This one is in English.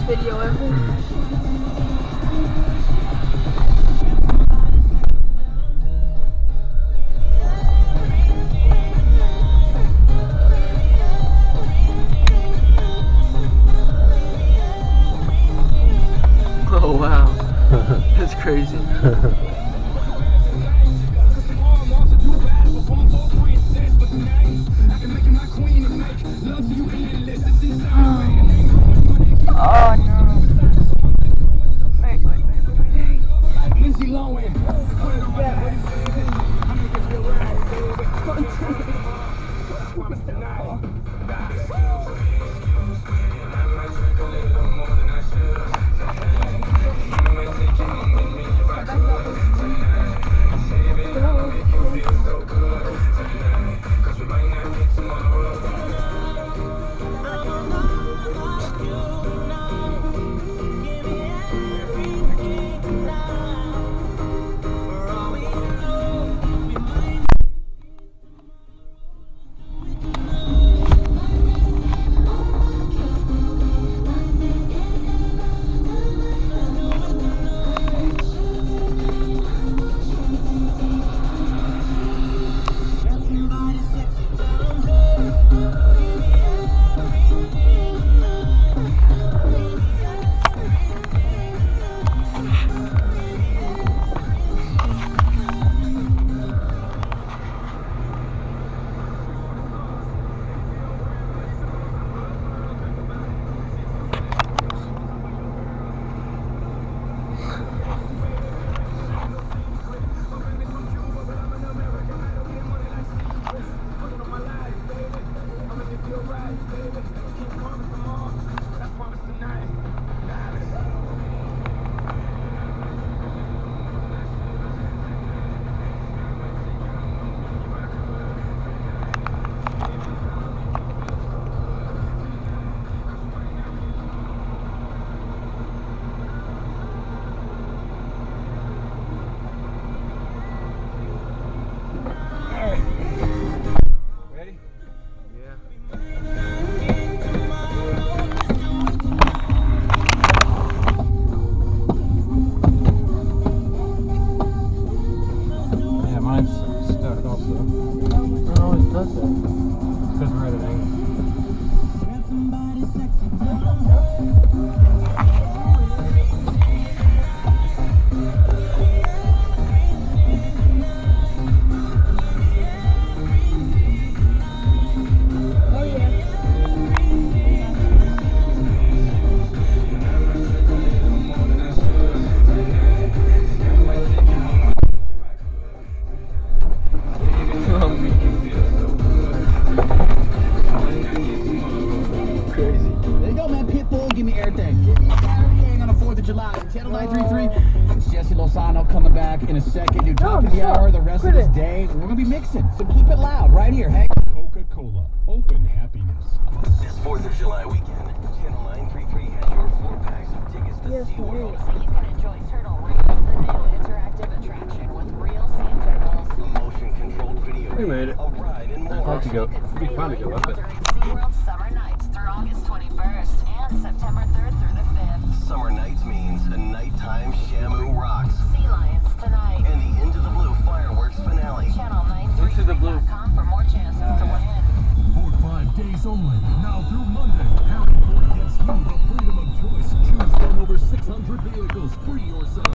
video ever. Oh wow, that's crazy. Oh no. Wait. Lindsay Lohan. Channel 933. It's Jesse Lozano coming back in a second. New top of the hour, the rest of this day. We're gonna be mixing, so keep it loud right here. Hey, Coca-Cola, open happiness. This 4th of July weekend, Channel 933 has your 4 packs of tickets to SeaWorld. So you can enjoy Turtle Race, the new interactive attraction with real sea turtles. A motion-controlled video We made it. a ride, and I'd more. like to go. It'd be fun to go up it. During SeaWorld Summer Nights through August 21st and September 3rd through the 5th. Summer Nights means a nighttime Shamu rocks. Sea Lions tonight. And the Into the Blue fireworks finale. Channel Into the Blue. 933.com for more chances to win. For 5 days only, now through Monday, Harry Ford gets you the freedom of choice. Choose from over 600 vehicles, free or sell.